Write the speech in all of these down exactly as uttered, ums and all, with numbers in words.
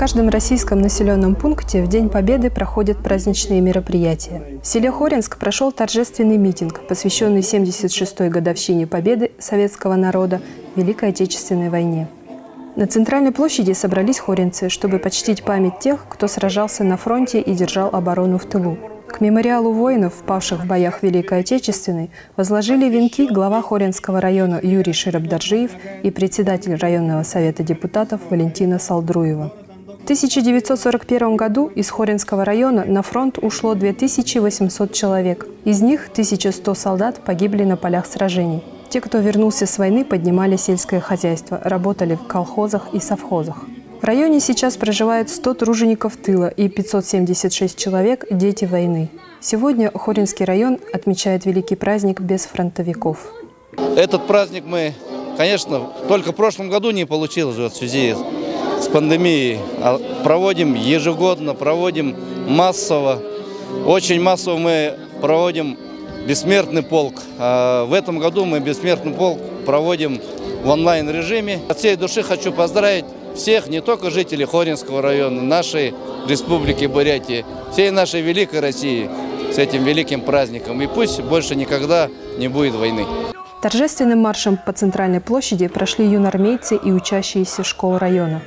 каждом российском населенном пункте в День Победы проходят праздничные мероприятия. В селе Хоринск прошел торжественный митинг, посвященный семьдесят шестой годовщине победы советского народа в Великой Отечественной войне. На центральной площади собрались хоринцы, чтобы почтить память тех, кто сражался на фронте и держал оборону в тылу. К мемориалу воинов, павших в боях Великой Отечественной, возложили венки глава Хоринского района Юрий Широбдаржиев и председатель районного совета депутатов Валентина Салдруева. В тысяча девятьсот сорок первом году из Хоринского района на фронт ушло две тысячи восемьсот человек. Из них тысяча сто солдат погибли на полях сражений. Те, кто вернулся с войны, поднимали сельское хозяйство, работали в колхозах и совхозах. В районе сейчас проживают сто тружеников тыла и пятьсот семьдесят шесть человек – дети войны. Сегодня Хоринский район отмечает великий праздник без фронтовиков. Этот праздник мы, конечно, только в прошлом году не получилось в связи с пандемией. А проводим ежегодно, проводим массово. Очень массово мы проводим бессмертный полк. А в этом году мы бессмертный полк проводим в онлайн-режиме. От всей души хочу поздравить всех, не только жителей Хоринского района, нашей республики Бурятии, всей нашей великой России с этим великим праздником. И пусть больше никогда не будет войны. Торжественным маршем по центральной площади прошли юноармейцы и учащиеся школ района.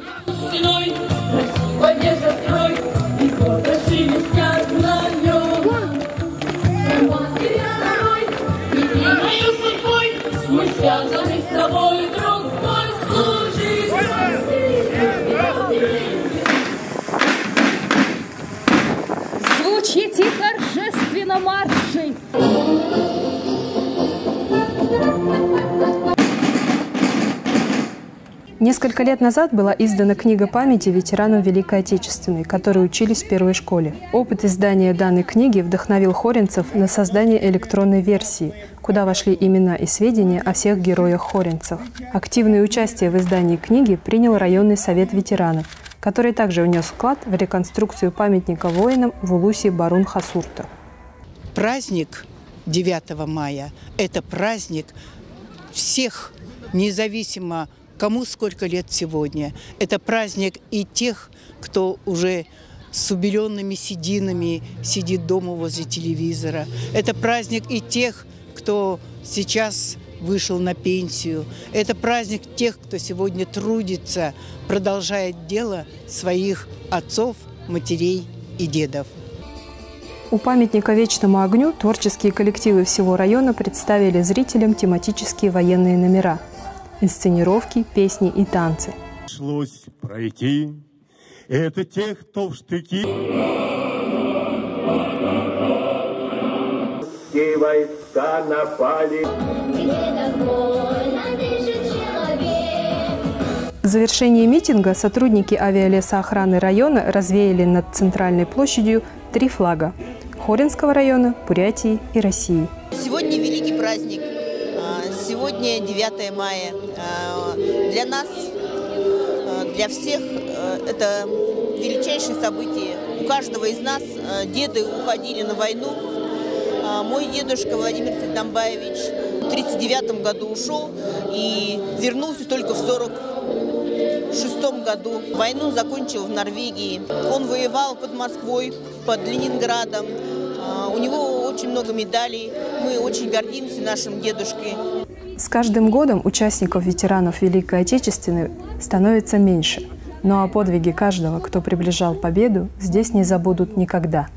Звучите торжественно марши! Несколько лет назад была издана книга памяти ветеранам Великой Отечественной, которые учились в первой школе. Опыт издания данной книги вдохновил хоринцев на создание электронной версии, куда вошли имена и сведения о всех героях хоринцев. Активное участие в издании книги принял районный совет ветеранов, который также внес вклад в реконструкцию памятника воинам в Улусе Барун-Хасурта. Праздник девятого мая – это праздник всех, независимо кому сколько лет сегодня. Это праздник и тех, кто уже с убеленными сединами сидит дома возле телевизора. Это праздник и тех, кто сейчас вышел на пенсию. Это праздник тех, кто сегодня трудится, продолжает дело своих отцов, матерей и дедов. У памятника Вечному огню творческие коллективы всего района представили зрителям тематические военные номера, инсценировки, песни и танцы. Пришлось пройти. Это тех, кто в штыки. Войска напали. В завершении митинга сотрудники авиалесоохраны района развеяли над центральной площадью три флага – Хоринского района, Бурятии и России. Сегодня великий праздник. Сегодня девятое мая. Для нас, для всех это величайшее событие. У каждого из нас деды уходили на войну. Мой дедушка Владимир Цветомбаевич в тридцать девятом году ушел и вернулся только в сорок шестом году. Войну закончил в Норвегии. Он воевал под Москвой, под Ленинградом. У него очень много медалей. Мы очень гордимся нашим дедушкой. С каждым годом участников ветеранов Великой Отечественной становится меньше. Но о подвиге каждого, кто приближал победу, здесь не забудут никогда.